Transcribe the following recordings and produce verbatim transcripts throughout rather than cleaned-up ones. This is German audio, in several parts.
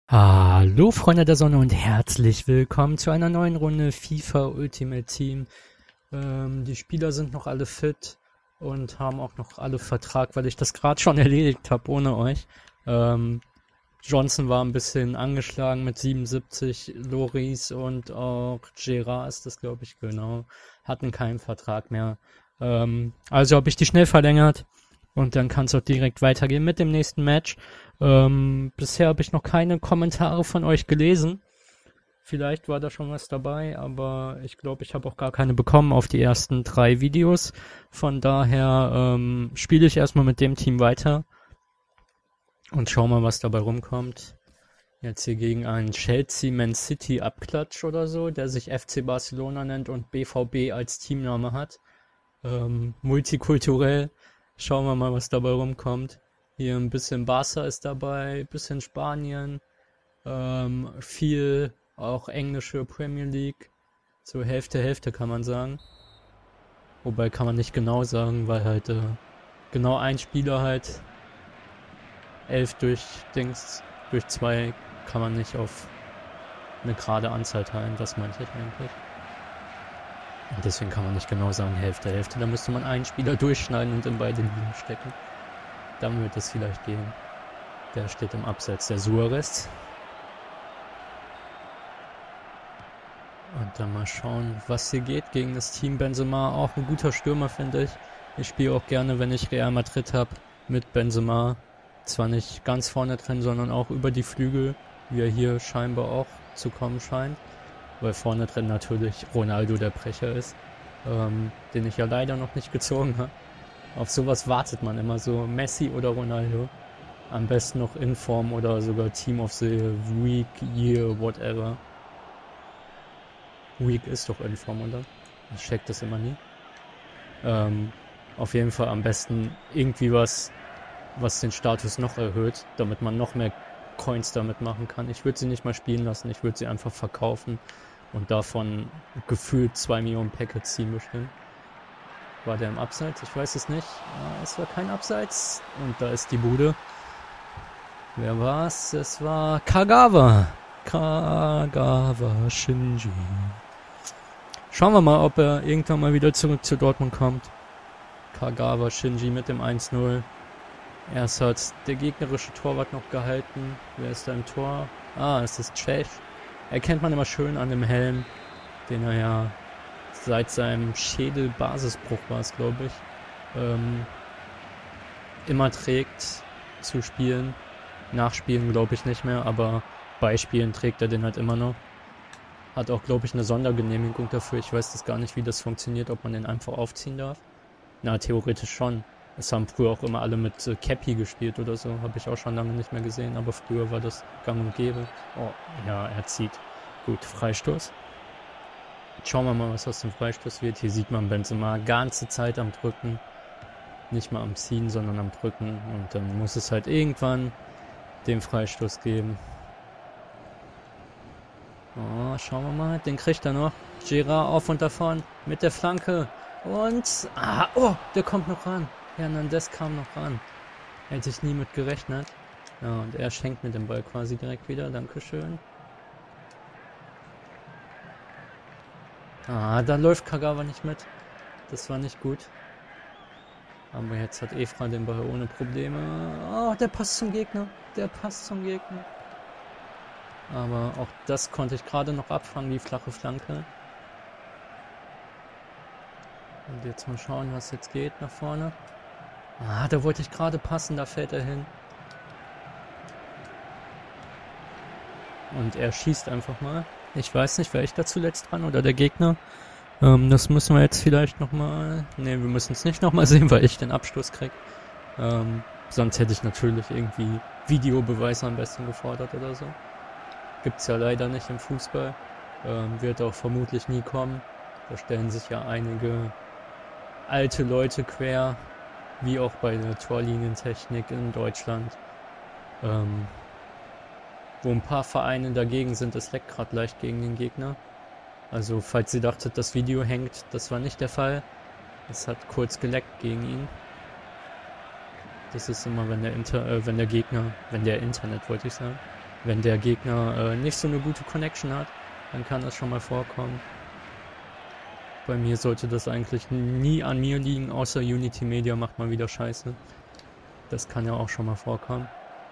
Hallo Freunde der Sonne und herzlich willkommen zu einer neuen Runde FIFA Ultimate Team. Ähm, die Spieler sind noch alle fit und haben auch noch alle Vertrag, weil ich das gerade schon erledigt habe ohne euch. Ähm, Johnson war ein bisschen angeschlagen mit siebenundsiebzig, Loris und auch Gerard ist das, glaube ich, genau, hatten keinen Vertrag mehr. Ähm, also habe ich die schnell verlängert und dann kann es auch direkt weitergehen mit dem nächsten Match. Ähm, bisher habe ich noch keine Kommentare von euch gelesen. Vielleicht war da schon was dabei, aber ich glaube, ich habe auch gar keine bekommen auf die ersten drei Videos. Von daher ähm, spiele ich erstmal mit dem Team weiter und schau mal, was dabei rumkommt. Jetzt hier gegen einen Chelsea Man City Abklatsch oder so, der sich F C Barcelona nennt und B V B als Teamname hat. Ähm, multikulturell. Schauen wir mal, was dabei rumkommt. Hier ein bisschen Barca ist dabei, ein bisschen Spanien, ähm, viel auch englische Premier League. So Hälfte, Hälfte kann man sagen. Wobei kann man nicht genau sagen, weil halt äh, genau ein Spieler halt elf durch Dings, durch zwei kann man nicht auf eine gerade Anzahl teilen. Das meinte ich eigentlich. Und deswegen kann man nicht genau sagen Hälfte, Hälfte. Da müsste man einen Spieler durchschneiden und in beide Ligen stecken. Dann wird es vielleicht gehen. Der steht im Abseits, der Suarez. Und dann mal schauen, was hier geht gegen das Team Benzema. Auch ein guter Stürmer, finde ich. Ich spiele auch gerne, wenn ich Real Madrid habe, mit Benzema. Zwar nicht ganz vorne drin, sondern auch über die Flügel, wie er hier scheinbar auch zu kommen scheint. Weil vorne drin natürlich Ronaldo der Brecher ist, ähm, den ich ja leider noch nicht gezogen habe. Auf sowas wartet man immer so, Messi oder Ronaldo. Am besten noch in Form oder sogar Team of the Week, Year, whatever. Week ist doch in Form, oder? Ich check das immer nie. Ähm, auf jeden Fall am besten irgendwie was, was den Status noch erhöht, damit man noch mehr Coins damit machen kann. Ich würde sie nicht mal spielen lassen, ich würde sie einfach verkaufen und davon gefühlt zwei Millionen Packets ziehen bestimmt. War der im Abseits? Ich weiß es nicht. Ah, es war kein Abseits. Und da ist die Bude. Wer war's? Es war Kagawa. Kagawa Shinji. Schauen wir mal, ob er irgendwann mal wieder zurück zu Dortmund kommt. Kagawa Shinji mit dem eins null. Erst hat der gegnerische Torwart noch gehalten. Wer ist da im Tor? Ah, es ist Cech. Erkennt man immer schön an dem Helm, den er ja seit seinem Schädelbasisbruch war es, glaube ich, ähm, immer trägt zu spielen. Nachspielen glaube ich nicht mehr, aber bei Spielen trägt er den halt immer noch. Hat auch, glaube ich, eine Sondergenehmigung dafür. Ich weiß das gar nicht, wie das funktioniert, ob man den einfach aufziehen darf. Na, theoretisch schon. Es haben früher auch immer alle mit äh, Cappy gespielt oder so. Habe ich auch schon lange nicht mehr gesehen, aber früher war das gang und gäbe. Oh, ja, er zieht. Gut, Freistoß. Schauen wir mal, was aus dem Freistoß wird. Hier sieht man Benzema ganze Zeit am Drücken. Nicht mal am Ziehen, sondern am Drücken. Und dann muss es halt irgendwann den Freistoß geben. Oh, schauen wir mal. Den kriegt er noch. Gerard auf und davon mit der Flanke. Und, ah, oh, der kommt noch ran. Hernandez kam noch ran. Hätte ich nie mit gerechnet. Ja, und er schenkt mir den Ball quasi direkt wieder. Dankeschön. Ah, da läuft Kagawa nicht mit. Das war nicht gut. Aber jetzt hat Evra den Ball ohne Probleme. Oh, der passt zum Gegner. Der passt zum Gegner. Aber auch das konnte ich gerade noch abfangen, die flache Flanke. Und jetzt mal schauen, was jetzt geht nach vorne. Ah, da wollte ich gerade passen, da fällt er hin. Und er schießt einfach mal. Ich weiß nicht, wäre ich da zuletzt dran oder der Gegner. Ähm, das müssen wir jetzt vielleicht nochmal... Ne, wir müssen es nicht nochmal sehen, weil ich den Abschluss krieg. Ähm, sonst hätte ich natürlich irgendwie Videobeweise am besten gefordert oder so. Gibt's ja leider nicht im Fußball. Ähm, wird auch vermutlich nie kommen. Da stellen sich ja einige alte Leute quer, wie auch bei der Torlinientechnik in Deutschland. Ähm, wo ein paar Vereine dagegen sind, es leckt gerade leicht gegen den Gegner. Also falls ihr dachtet, das Video hängt, das war nicht der Fall. Es hat kurz geleckt gegen ihn. Das ist immer, wenn der Inter, äh, wenn der Gegner, wenn der Internet, wollte ich sagen, Wenn der Gegner äh, nicht so eine gute Connection hat, dann kann das schon mal vorkommen. Bei mir sollte das eigentlich nie an mir liegen, außer Unity Media macht mal wieder Scheiße. Das kann ja auch schon mal vorkommen.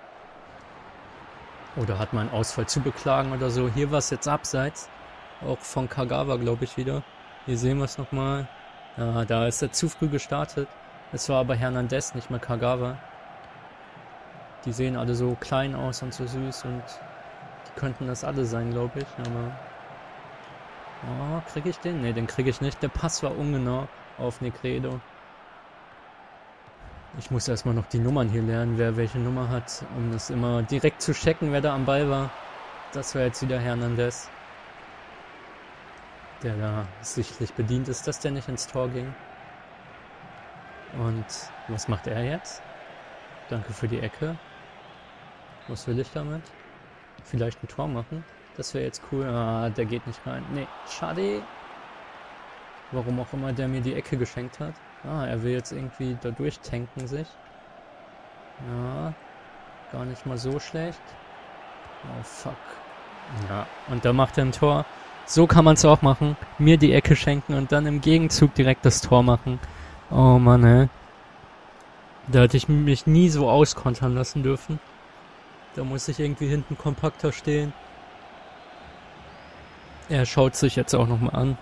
Oder hat man einen Ausfall zu beklagen oder so. Hier war es jetzt abseits. Auch von Kagawa, glaube ich, wieder. Hier sehen wir es nochmal. Ja, da ist er zu früh gestartet. Es war aber Hernandez, nicht mehr Kagawa. Die sehen alle so klein aus und so süß und die könnten das alle sein, glaube ich. Aber oh, kriege ich den? Ne, den kriege ich nicht. Der Pass war ungenau auf Negredo. Ich muss erstmal noch die Nummern hier lernen, wer welche Nummer hat, um das immer direkt zu checken, wer da am Ball war. Das war jetzt wieder Hernandez, der da sichtlich bedient ist, dass der nicht ins Tor ging. Und was macht er jetzt? Danke für die Ecke. Was will ich damit? Vielleicht ein Tor machen? Das wäre jetzt cool. Ah, der geht nicht rein. Nee, schade. Warum auch immer der mir die Ecke geschenkt hat. Ah, er will jetzt irgendwie da durchtanken sich. Ja, gar nicht mal so schlecht. Oh, fuck. Ja, und da macht er ein Tor. So kann man es auch machen. Mir die Ecke schenken und dann im Gegenzug direkt das Tor machen. Oh Mann, ey. Da hätte ich mich nie so auskontern lassen dürfen. Da muss ich irgendwie hinten kompakter stehen. Er schaut sich jetzt auch nochmal an.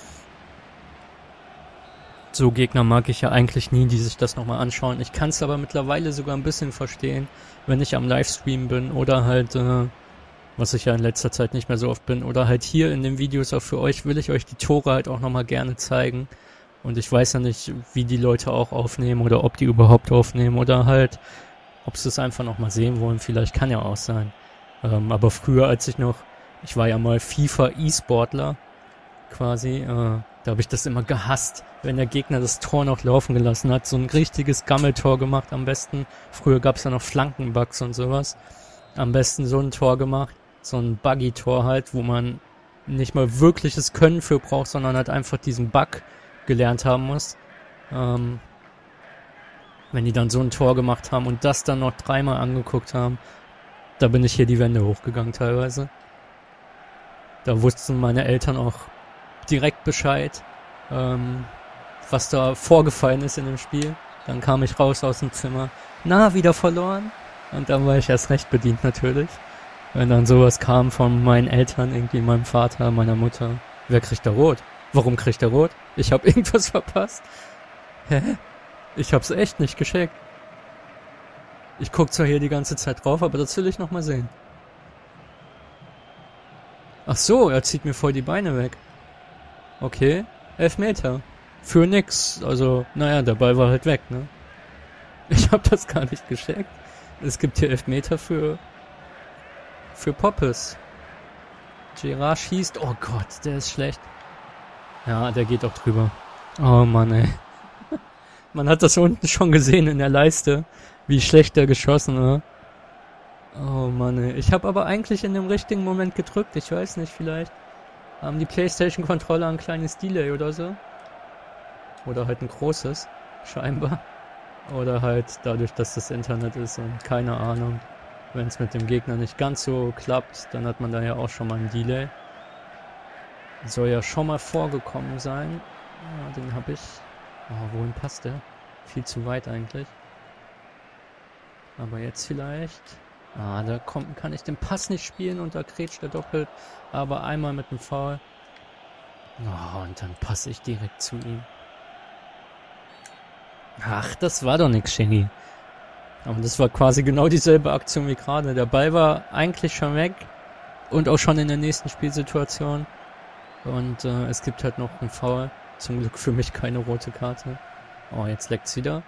So Gegner mag ich ja eigentlich nie, die sich das nochmal anschauen. Ich kann es aber mittlerweile sogar ein bisschen verstehen, wenn ich am Livestream bin oder halt, äh, was ich ja in letzter Zeit nicht mehr so oft bin, oder halt hier in den Videos auch für euch, will ich euch die Tore halt auch nochmal gerne zeigen. Und ich weiß ja nicht, wie die Leute auch aufnehmen oder ob die überhaupt aufnehmen oder halt, ob sie es einfach nochmal sehen wollen. Vielleicht kann ja auch sein. Ähm, aber früher, als ich noch, ich war ja mal FIFA-E-Sportler quasi, äh, da habe ich das immer gehasst, wenn der Gegner das Tor noch laufen gelassen hat. So ein richtiges Gammeltor gemacht am besten. Früher gab es ja noch Flankenbugs und sowas. Am besten so ein Tor gemacht. So ein Buggy-Tor halt, wo man nicht mal wirkliches Können für braucht, sondern halt einfach diesen Bug gelernt haben muss. Ähm, wenn die dann so ein Tor gemacht haben und das dann noch dreimal angeguckt haben, da bin ich hier die Wände hochgegangen teilweise. Da wussten meine Eltern auch direkt Bescheid, ähm, was da vorgefallen ist in dem Spiel. Dann kam ich raus aus dem Zimmer. Na, wieder verloren? Und dann war ich erst recht bedient natürlich. Wenn dann sowas kam von meinen Eltern, irgendwie meinem Vater, meiner Mutter. Wer kriegt da rot? Warum kriegt er rot? Ich habe irgendwas verpasst. Hä? Ich hab's echt nicht gescheckt. Ich guck zwar hier die ganze Zeit drauf, aber das will ich noch mal sehen. Ach so, er zieht mir voll die Beine weg. Okay, Elfmeter. Für nix. Also, naja, der Ball war halt weg, ne? Ich hab das gar nicht gescheckt. Es gibt hier Elfmeter für für Poppes. Gerard schießt. Oh Gott, der ist schlecht. Ja, der geht auch drüber. Oh Mann, ey. Man hat das unten schon gesehen in der Leiste, wie schlecht der geschossen war. Oh Mann, ey. Ich habe aber eigentlich in dem richtigen Moment gedrückt. Ich weiß nicht, vielleicht haben die PlayStation-Controller ein kleines Delay oder so. Oder halt ein großes, scheinbar. Oder halt dadurch, dass das Internet ist und keine Ahnung. Wenn es mit dem Gegner nicht ganz so klappt, dann hat man da ja auch schon mal ein Delay. Soll ja schon mal vorgekommen sein. Ja, den habe ich. Oh, wohin passt der? Viel zu weit eigentlich. Aber jetzt vielleicht. Ah, da kommt, kann ich den Pass nicht spielen und da grätscht er doppelt. Aber einmal mit dem Foul. Oh, und dann passe ich direkt zu ihm. Ach, das war doch nix, Shinny. Aber das war quasi genau dieselbe Aktion wie gerade. Der Ball war eigentlich schon weg. Und auch schon in der nächsten Spielsituation. Und äh, es gibt halt noch einen Foul. Zum Glück für mich keine rote Karte. Oh, jetzt leckt's wieder.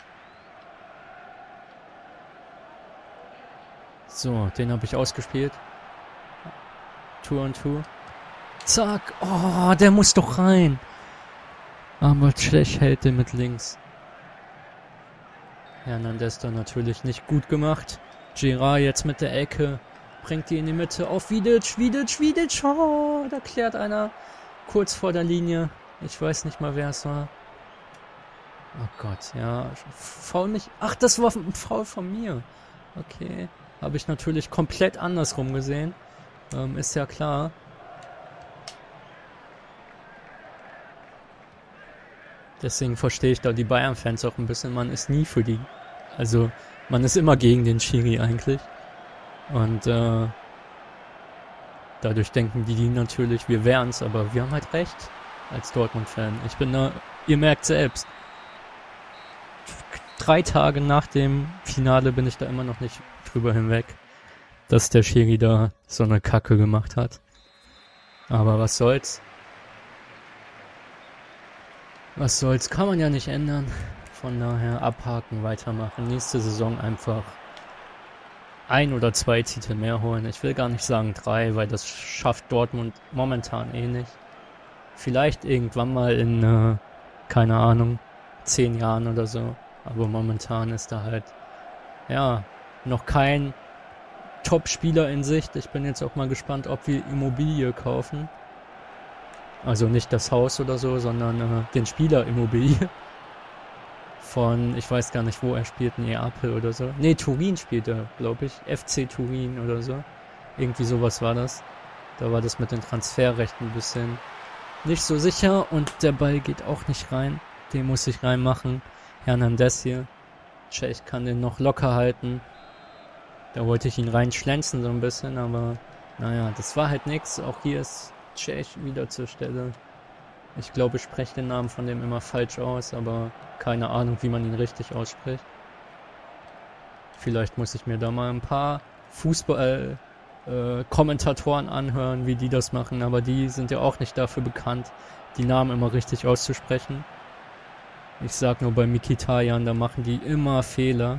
So, den habe ich ausgespielt. Two on two. Zack. Oh, der muss doch rein. Aber schlecht hält den mit links. Hernandez da natürlich nicht gut gemacht. Gerard jetzt mit der Ecke. Bringt die in die Mitte auf Vidic. Vidic, Vidic. Oh, da klärt einer kurz vor der Linie. Ich weiß nicht mal, wer es war. Oh Gott, ja. Foul mich. Ach, das war ein Foul von mir. Okay. habe ich natürlich komplett andersrum gesehen. Ähm, ist ja klar. Deswegen verstehe ich da die Bayern-Fans auch ein bisschen. Man ist nie für die. Also, man ist immer gegen den Schiri eigentlich. Und äh, dadurch denken die, die natürlich, wir wären's, aber wir haben halt recht als Dortmund-Fan. Ich bin da, ihr merkt selbst, drei Tage nach dem Finale bin ich da immer noch nicht drüber hinweg, dass der Schiri da so eine Kacke gemacht hat. Aber was soll's? Was soll's? Kann man ja nicht ändern. Von daher abhaken, weitermachen. Nächste Saison einfach ein oder zwei Titel mehr holen. Ich will gar nicht sagen drei, weil das schafft Dortmund momentan eh nicht. Vielleicht irgendwann mal in, äh, keine Ahnung, zehn Jahren oder so. Aber momentan ist da halt, ja, noch kein Top-Spieler in Sicht. Ich bin jetzt auch mal gespannt, ob wir Immobilie kaufen. Also nicht das Haus oder so, sondern äh, den Spieler Immobilie. Von, ich weiß gar nicht, wo er spielt, Neapel oder so. Ne, Turin spielt er, glaube ich. F C Turin oder so. Irgendwie sowas war das. Da war das mit den Transferrechten ein bisschen nicht so sicher und der Ball geht auch nicht rein. Den muss ich reinmachen. Hernandez hier. Cech kann den noch locker halten. Da wollte ich ihn reinschlänzen so ein bisschen, aber naja, das war halt nix. Auch hier ist Cech wieder zur Stelle. Ich glaube, ich spreche den Namen von dem immer falsch aus, aber keine Ahnung, wie man ihn richtig ausspricht. Vielleicht muss ich mir da mal ein paar Fußball-Kommentatoren äh, anhören, wie die das machen, aber die sind ja auch nicht dafür bekannt, die Namen immer richtig auszusprechen. Ich sag nur bei Mkhitaryan, da machen die immer Fehler.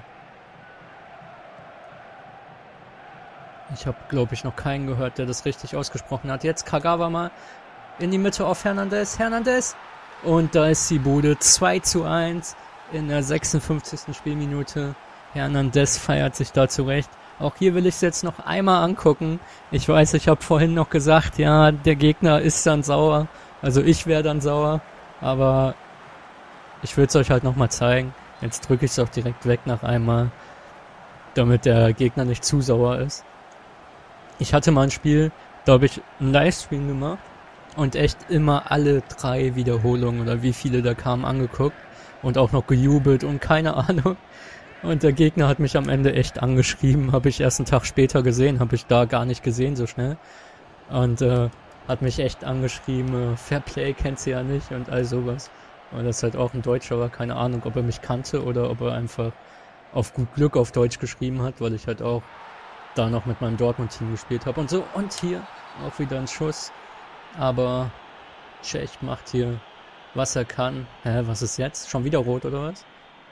Ich habe, glaube ich, noch keinen gehört, der das richtig ausgesprochen hat. Jetzt Kagawa mal in die Mitte auf Hernandez. Hernandez! Und da ist die Bude zwei zu eins in der sechsundfünfzigsten Spielminute. Hernandez feiert sich da zurecht. Auch hier will ich es jetzt noch einmal angucken. Ich weiß, ich habe vorhin noch gesagt, ja, der Gegner ist dann sauer. Also ich wäre dann sauer. Aber ich will es euch halt nochmal zeigen. Jetzt drücke ich es auch direkt weg nach einmal, damit der Gegner nicht zu sauer ist. Ich hatte mal ein Spiel, da habe ich einen Livestream gemacht und echt immer alle drei Wiederholungen oder wie viele da kamen angeguckt und auch noch gejubelt und keine Ahnung. Und der Gegner hat mich am Ende echt angeschrieben, habe ich erst einen Tag später gesehen, habe ich da gar nicht gesehen so schnell. Und äh, hat mich echt angeschrieben, äh, Fairplay kennt sie ja nicht und all sowas. Und das ist halt auch ein Deutscher, war keine Ahnung, ob er mich kannte oder ob er einfach auf gut Glück auf Deutsch geschrieben hat, weil ich halt auch da noch mit meinem Dortmund-Team gespielt habe und so. Und hier auch wieder ein Schuss. Aber Cech macht hier, was er kann. Hä, was ist jetzt? Schon wieder rot oder was?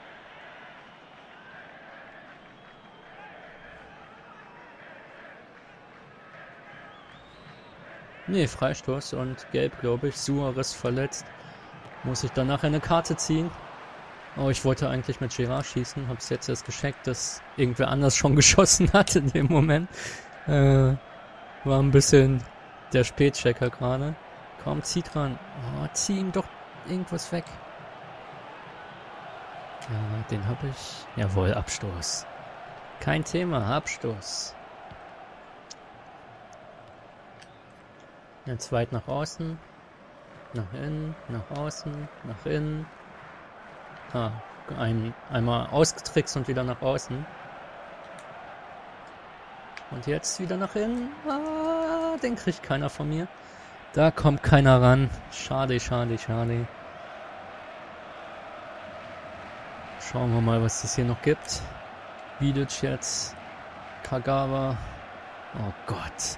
Nee, Freistoß und gelb, glaube ich. Suarez verletzt. Muss ich dann nachher eine Karte ziehen. Oh, ich wollte eigentlich mit Gerard schießen. Hab's jetzt erst gecheckt, dass irgendwer anders schon geschossen hat in dem Moment. Äh, war ein bisschen der Spätchecker gerade. Komm, zieh dran. Oh, zieh ihm doch irgendwas weg. Ja, den hab ich. Jawohl, Abstoß. Kein Thema, Abstoß. Jetzt weit nach außen. Nach innen, nach außen, nach innen. Ah, ein, einmal ausgetrickst und wieder nach außen. Und jetzt wieder nach innen. Ah, den kriegt keiner von mir. Da kommt keiner ran. Schade, schade, schade. Schauen wir mal, was es hier noch gibt. Vidic jetzt. Kagawa. Oh Gott.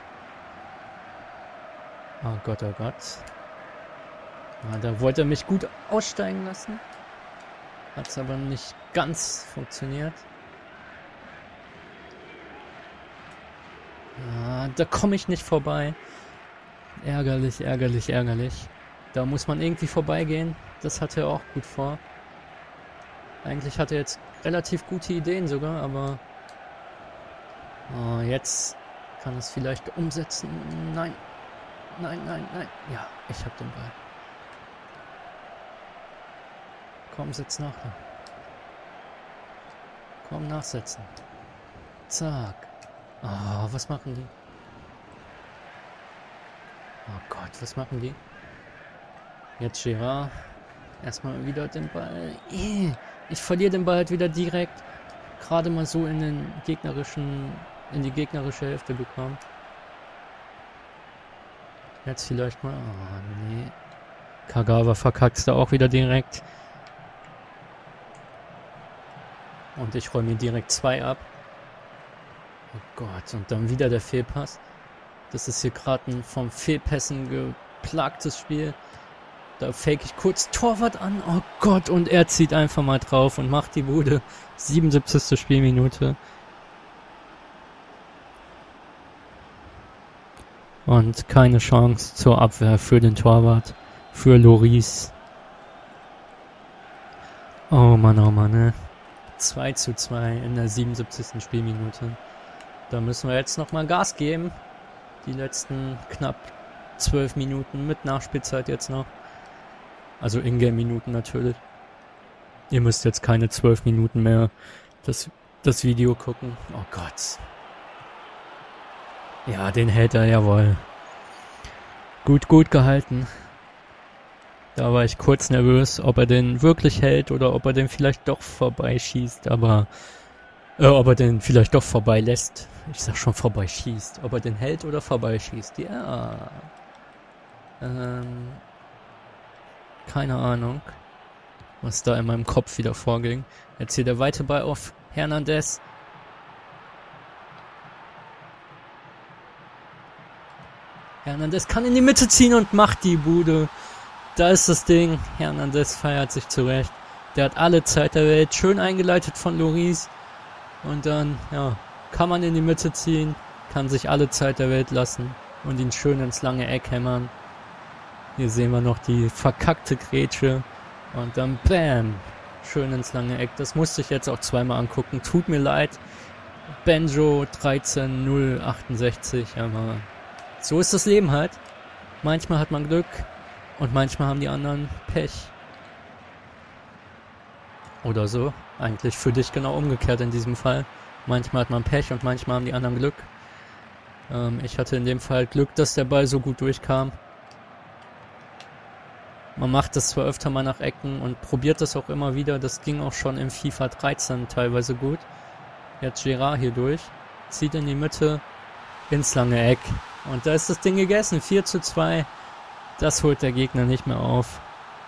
Oh Gott, oh Gott. Ah, da wollte er mich gut aussteigen lassen. Hat es aber nicht ganz funktioniert. Ah, da komme ich nicht vorbei. Ärgerlich, ärgerlich, ärgerlich. Da muss man irgendwie vorbeigehen. Das hatte er auch gut vor. Eigentlich hat er jetzt relativ gute Ideen sogar, aber oh, jetzt kann es vielleicht umsetzen. Nein, nein, nein, nein. Ja, ich habe den Ball. Komm, setz nach. Komm, nachsetzen. Zack. Oh, was machen die? Oh Gott, was machen die? Jetzt Gerard. Erstmal wieder den Ball. Ich verliere den Ball halt wieder direkt. Gerade mal so in den gegnerischen, in die gegnerische Hälfte bekommen. Jetzt vielleicht mal. Oh nee. Kagawa verkackt da auch wieder direkt. Und ich räume mir direkt zwei ab. Oh Gott, und dann wieder der Fehlpass. Das ist hier gerade ein vom Fehlpässen geplagtes Spiel. Da fake ich kurz Torwart an. Oh Gott, und er zieht einfach mal drauf und macht die Bude. siebenundsiebzigste Spielminute. Und keine Chance zur Abwehr für den Torwart. Für Loris. Oh Mann, oh Mann, ne? zwei zu zwei in der siebenundsiebzigsten Spielminute. Da müssen wir jetzt nochmal Gas geben. Die letzten knapp zwölf Minuten mit Nachspielzeit jetzt noch. Also Ingame-Minuten natürlich. Ihr müsst jetzt keine zwölf Minuten mehr das, das Video gucken. Oh Gott. Ja, den hält er, jawohl. Gut, gut gehalten. Da war ich kurz nervös, ob er den wirklich hält oder ob er den vielleicht doch vorbeischießt, aber äh, ob er den vielleicht doch vorbeilässt. Ich sag schon vorbeischießt. Ob er den hält oder vorbeischießt. Ja. Ähm, keine Ahnung, was da in meinem Kopf wieder vorging. Jetzt hier der weite Ball auf Hernandez. Hernandez kann in die Mitte ziehen und macht die Bude. Da ist das Ding. Hernandez feiert sich zurecht. Der hat alle Zeit der Welt. Schön eingeleitet von Loris. Und dann, ja, kann man in die Mitte ziehen. Kann sich alle Zeit der Welt lassen. Und ihn schön ins lange Eck hämmern. Hier sehen wir noch die verkackte Grätsche. Und dann BAM! Schön ins lange Eck. Das musste ich jetzt auch zweimal angucken. Tut mir leid. Benjo dreizehn null achtundsechzig. Aber so ist das Leben halt. Manchmal hat man Glück. Und manchmal haben die anderen Pech. Oder so. Eigentlich für dich genau umgekehrt in diesem Fall. Manchmal hat man Pech und manchmal haben die anderen Glück. Ähm, ich hatte in dem Fall Glück, dass der Ball so gut durchkam. Man macht das zwar öfter mal nach Ecken und probiert das auch immer wieder. Das ging auch schon im FIFA dreizehn teilweise gut. Jetzt Gerard hier durch. Zieht in die Mitte. Ins lange Eck. Und da ist das Ding gegessen. vier zu zwei. Das holt der Gegner nicht mehr auf.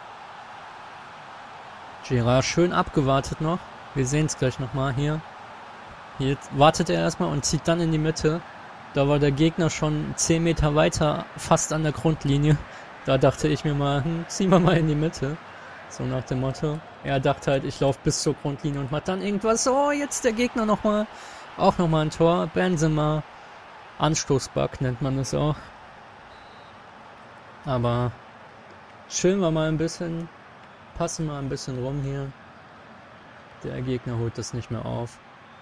Gerard schön abgewartet noch. Wir sehen es gleich nochmal hier. Hier wartet er erstmal und zieht dann in die Mitte. Da war der Gegner schon zehn Meter weiter, fast an der Grundlinie. Da dachte ich mir mal, hm, ziehen wir mal in die Mitte. So nach dem Motto. Er dachte halt, ich laufe bis zur Grundlinie und macht dann irgendwas. Oh, jetzt der Gegner nochmal. Auch nochmal ein Tor. Benzema. Anstoßbug nennt man das auch. Aber chillen wir mal ein bisschen, passen mal ein bisschen rum hier. Der Gegner holt das nicht mehr auf.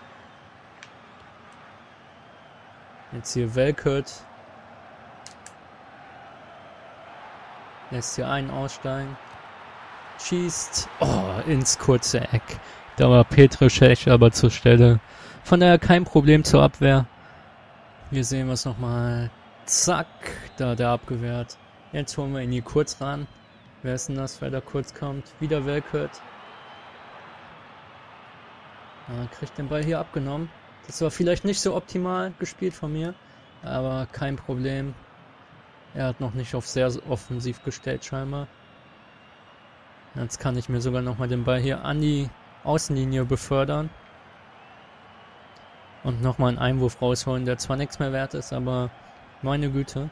Jetzt hier Welkert. Lässt hier einen aussteigen. Schießt. Oh, ins kurze Eck. Da war Petruschek aber zur Stelle. Von daher kein Problem zur Abwehr. Hier sehen wir es nochmal. Zack. Da der abgewehrt. Jetzt holen wir ihn hier kurz ran. Wer ist denn das, wer da kurz kommt? Wieder Welkert. Ah, kriegt den Ball hier abgenommen. Das war vielleicht nicht so optimal gespielt von mir. Aber kein Problem. Er hat noch nicht auf sehr offensiv gestellt scheinbar. Jetzt kann ich mir sogar nochmal den Ball hier an die Außenlinie befördern. Und nochmal einen Einwurf rausholen, der zwar nichts mehr wert ist, aber meine Güte.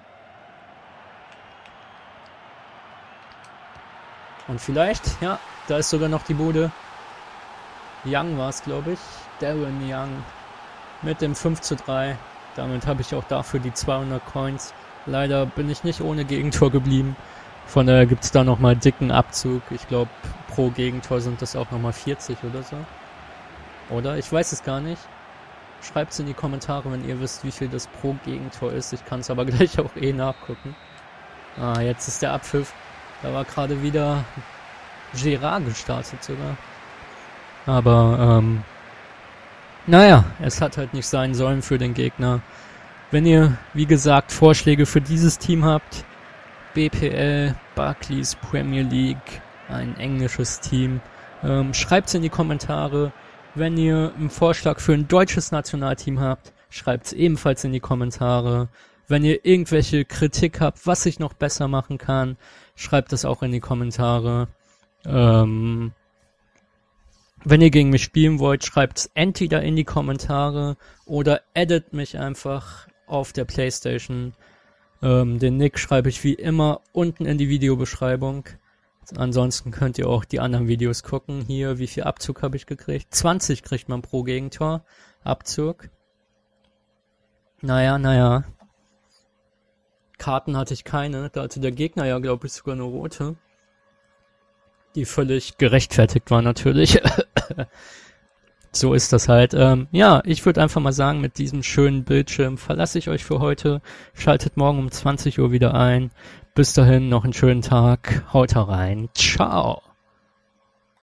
Und vielleicht, ja, da ist sogar noch die Bude. Young war es, glaube ich. Darren Young mit dem fünf zu drei. Damit habe ich auch dafür die zweihundert Coins. Leider bin ich nicht ohne Gegentor geblieben. Von daher gibt es da nochmal dicken Abzug. Ich glaube, pro Gegentor sind das auch nochmal vierzig oder so. Oder? Ich weiß es gar nicht. Schreibt es in die Kommentare, wenn ihr wisst, wie viel das pro Gegentor ist. Ich kann es aber gleich auch eh nachgucken. Ah, jetzt ist der Abpfiff. Da war gerade wieder Gerard gestartet sogar. Aber, ähm, naja, es hat halt nicht sein sollen für den Gegner. Wenn ihr, wie gesagt, Vorschläge für dieses Team habt, B P L, Barclays, Premier League, ein englisches Team, ähm, schreibt's in die Kommentare. Wenn ihr einen Vorschlag für ein deutsches Nationalteam habt, schreibt's ebenfalls in die Kommentare. Wenn ihr irgendwelche Kritik habt, was ich noch besser machen kann, schreibt das auch in die Kommentare. Ähm, wenn ihr gegen mich spielen wollt, schreibt's entweder in die Kommentare oder addet mich einfach auf der PlayStation. Ähm, den Nick schreibe ich wie immer unten in die Videobeschreibung. Ansonsten könnt ihr auch die anderen Videos gucken. Hier, wie viel Abzug habe ich gekriegt? zwanzig kriegt man pro Gegentor. Abzug. Naja, naja. Karten hatte ich keine. Da hatte der Gegner ja, glaube ich, sogar eine rote. Die völlig gerechtfertigt war natürlich. So ist das halt. Ähm, ja, ich würde einfach mal sagen, mit diesem schönen Bildschirm verlasse ich euch für heute. Schaltet morgen um zwanzig Uhr wieder ein. Bis dahin noch einen schönen Tag. Haut rein. Ciao.